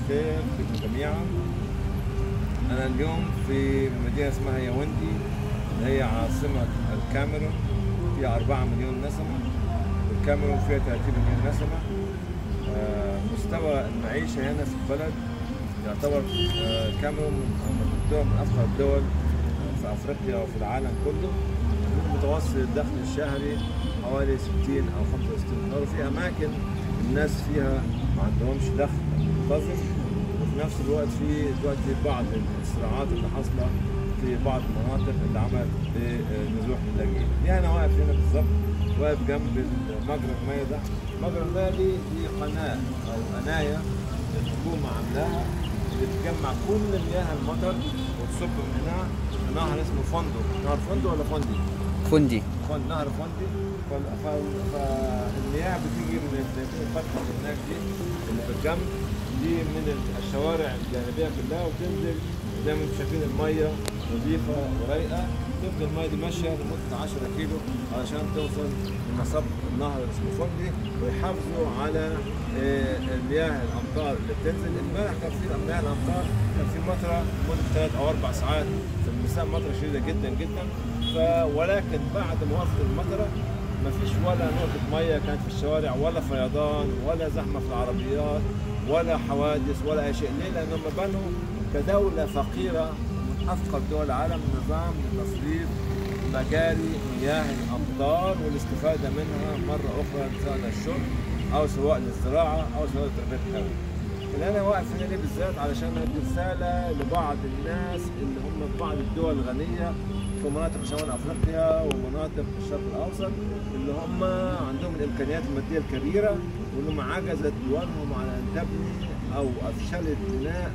الخير بكم جميعا. أنا اليوم في مدينة اسمها ياوندي اللي هي عاصمة الكاميرون، فيها 4 مليون نسمة، والكاميرون فيها 30 مليون نسمة. مستوى المعيشة هنا في البلد يعتبر الكاميرون من أفقر الدول في أفريقيا وفي العالم كله. متوسط الدخل الشهري حوالي 60 أو 65 دولار. في أماكن الناس فيها ما عندهمش دخل منتظم، وفي نفس الوقت في دلوقتي بعض الصراعات اللي حاصلة في بعض المناطق اللي عملت بنزوح اللاجئين. أنا واقف هنا بالظبط، واقف جنب مجرى المياه ده. مجرى المياه دي قناة أو قناية الحكومة عاملاها بتجمع كل مياه المطر وتصب من هنا في نهر اسمه فندق. نهر فندق ولا فندي؟ فندي. نهر فندي. فالمياه بتيجي من الفتحة اللي هناك دي اللي في الجنب دي من الشوارع الجانبية كلها، وتنزل زي ما انتم شايفين المية نظيفة ورايقة. تفضل المية دي ماشية لمدة 10 كيلو علشان توصل لمصب النهر اللي اسمه فندي، ويحافظوا على مياه الأمطار اللي بتنزل. امبارح كان في مياه الأمطار كان في مطرة لمدة 3 أو 4 ساعات في المساء، مطرة شديدة جدا جدا. ولكن بعد ما وصلت المطرة ما فيش ولا نقطة مية كانت في الشوارع، ولا فيضان، ولا زحمة في العربيات، ولا حوادث، ولا أي شيء. ليه؟ لأنهم بنوا كدولة فقيرة من أفقر دول العالم نظام لتصريف مجاري مياه الأمطار والاستفادة منها مرة أخرى سواء للشرب أو سواء للزراعة أو سواء لتربية الحيوان. اللي أنا واقف هنا ليه بالذات؟ علشان أدي رسالة لبعض الناس اللي هم في بعض الدول الغنية في مناطق شمال افريقيا ومناطق الشرق الاوسط، اللي هم عندهم الامكانيات الماديه الكبيره، وانهم عجزت دولهم على ان تبني او افشلت بناء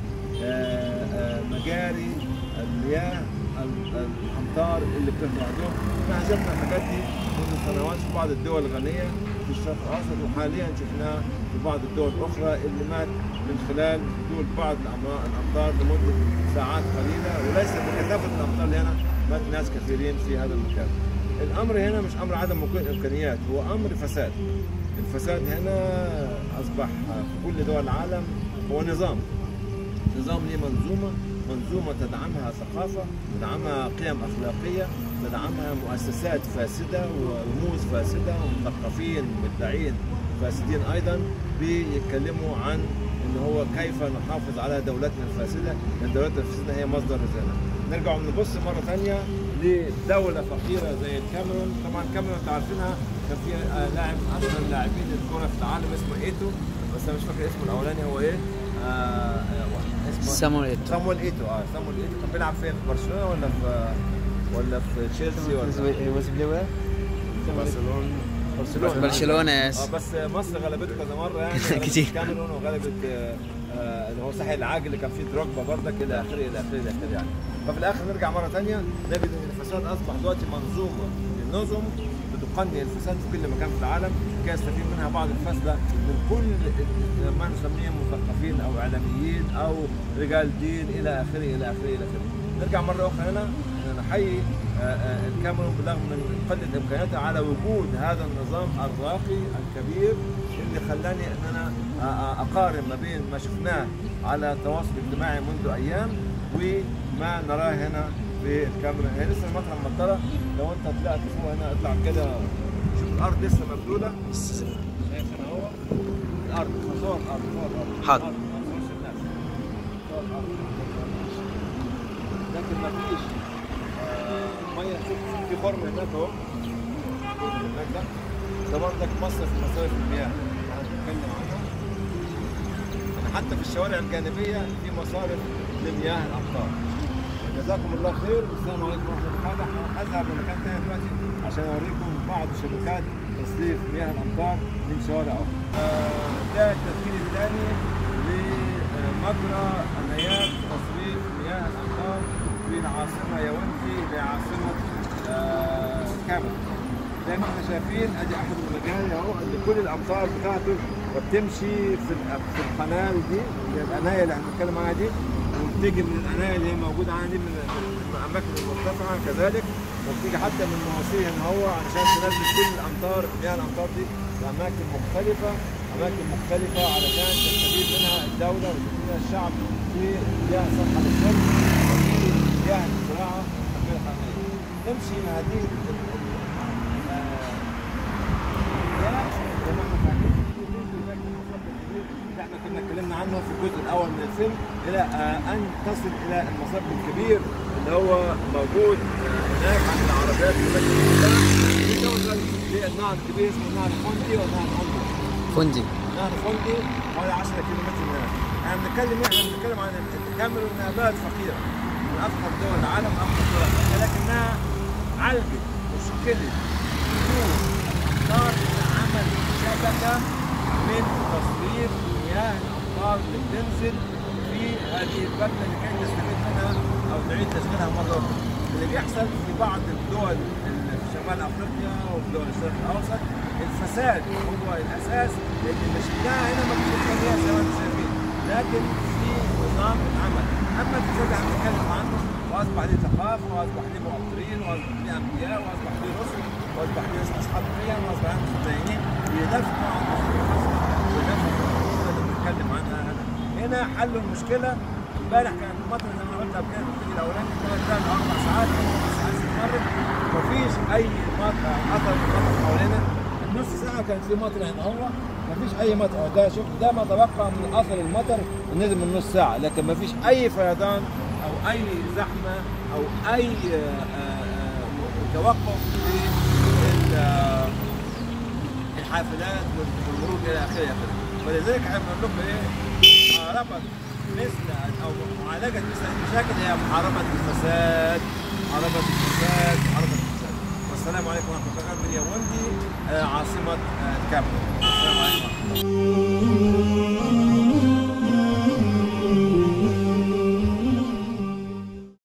مجاري المياه الامطار اللي بتطلع عندهم. احنا شفنا الحاجات دي منذ سنوات في بعض الدول الغنيه في الشرق الاوسط، وحاليا شفناها في بعض الدول الاخرى اللي مات من خلال نزول بعض الامطار لمده ساعات قليله، وليس بكثافه الامطار اللي هنا مات ناس كثيرين في هذا المكان. الامر هنا مش امر عدم وجود امكانيات، هو امر فساد. الفساد هنا اصبح في كل دول العالم هو نظام ليه منظومه تدعمها ثقافه، تدعمها قيم اخلاقيه، تدعمها مؤسسات فاسده ورموز فاسده ومثقفين مدعين فاسدين ايضا بيتكلموا عن ان هو كيف نحافظ على دولتنا الفاسده، لان دولتنا الفاسده هي مصدر رزقنا. نرجع نبص مره ثانيه لدوله فقيره زي الكاميرون. طبعا الكاميرون انتوا عارفينها كان في لاعب من اشهر لاعبين الكره في العالم اسمه ايتو، بس انا مش فاكر اسمه الاولاني هو ايه. اسمه سامويل ايتو. سامويل ايتو كان بيلعب فين؟ في برشلونه ولا في تشيلسي ولا برشلونه بس مصر غلبته كذا مره يعني كتير. الكاميرون وغلبت اللي هو ساحل العاج اللي كان فيه دروجبا بردك الى اخره يعني. ففي الاخر نرجع مره ثانيه نجد ان الفساد اصبح دلوقتي نظم بتقني الفساد في كل مكان في العالم، كي يستفيد منها بعض الفسده من كل ما نسميهم مثقفين او اعلاميين او رجال دين الى اخره. نرجع مره اخرى هنا نحيي الكاميرون بالرغم من قله امكانياتها على وجود هذا النظام الراقي الكبير اللي خلاني ان انا اقارن ما بين ما شفناه على التواصل الاجتماعي منذ ايام وما نراه هنا في الكاميرون. هي لسه المطره مطره، لو انت طلعت فوق هنا اطلع كده شوف الارض لسه مبلوله. شايف هنا اهو الارض، صور الارض حاضر. لكن ما فيش ميه. في خرم هناك اهو، هناك ده بردك مصرف من مصارف المياه اللي هنتكلم عنها. حتى في الشوارع الجانبيه في مصارف لمياه الامطار. جزاكم الله خير، والسلام عليكم ورحمه الله. اذهب لمكان ثاني دلوقتي عشان اوريكم بعض شبكات تصريف مياه الامطار من شوارع اخرى. ده التسجيل الثاني لمجرى قنيات تصريف مياه الامطار في العاصمه ياوندي لعاصمه كاميرون. زي ما احنا شايفين ادي احد المجاري اهو اللي كل الامطار بتاعته بتمشي في القناه دي، القنايه اللي احنا بنتكلم عنها دي، وبتيجي من القنايه اللي هي موجوده عندي من الاماكن المرتفعه كذلك، وبتيجي حتى من مواسير هنا هو علشان تنزل كل الامطار مياه الامطار دي في اماكن مختلفه اماكن مختلفه علشان تستفيد منها الدوله ويستفيد منها الشعب في بيع صحه للشرب وفي بيع الزراعه غير حقيقيه. نمشي مع هذه اللي احنا كنا اتكلمنا عنه في الجزء الاول من الفيلم الى ان تصل الى المصب الكبير اللي هو موجود هناك عند العربيات في النهر الكبير اسمه نهر فوندي ونهر فوندي. نهر فوندي حوالي 10 كيلو متر من هنا. احنا بنتكلم عن الكاميرون انها بلد فقيره من افقر دول العالم، افقر دول افريقيا، لكنها عالجت وشكلت بدون امطار عمل شبكه من تصريف مياه الامطار اللي بتنزل في هذه البلده اللي كانت نستفيد منها او نعيد تشغيلها مره اخرى. اللي بيحصل في بعض الدول في شمال افريقيا وفي دول الشرق الاوسط الفساد هو الاساس اللي مشيناها هنا ما بنشوفش فيها زي ما انتم شايفين، لكن في نظام العمل. اما الفساد اللي هنتكلم عنه واصبح ليه ثقافه واصبح ليه مؤطرين واصبح ليه انبياء واصبح ليه رسل واصبح ليه اصحاب قيم واصبح ليه متدينين يدافعوا عن ويدافعوا عن المشكله اللي بنتكلم عنها هنا. حلوا المشكله. امبارح كانت المطر زي ما قلت قبل كده في الفيديو الاولاني 3 أو 4 ساعات او 5 ساعات استمرت مفيش اي مطر اثر مطر حوالينا. نص ساعه كانت في مطر هنا هو مفيش اي مطر. ده شوف ده ما تبقى من اثر المطر نزل من نص ساعه، لكن مفيش اي فيضان او اي زحمه او اي توقف في الحافلات والمرور الى اخره. فلذلك احنا بنقول لكم ايه؟ محاربه مثل او معالجه مثل المشاكل هي محاربه الفساد، والسلام عليكم ورحمه الله وبركاته من ياوندي عاصمه الكاميرون. السلام عليكم ورحمه الله.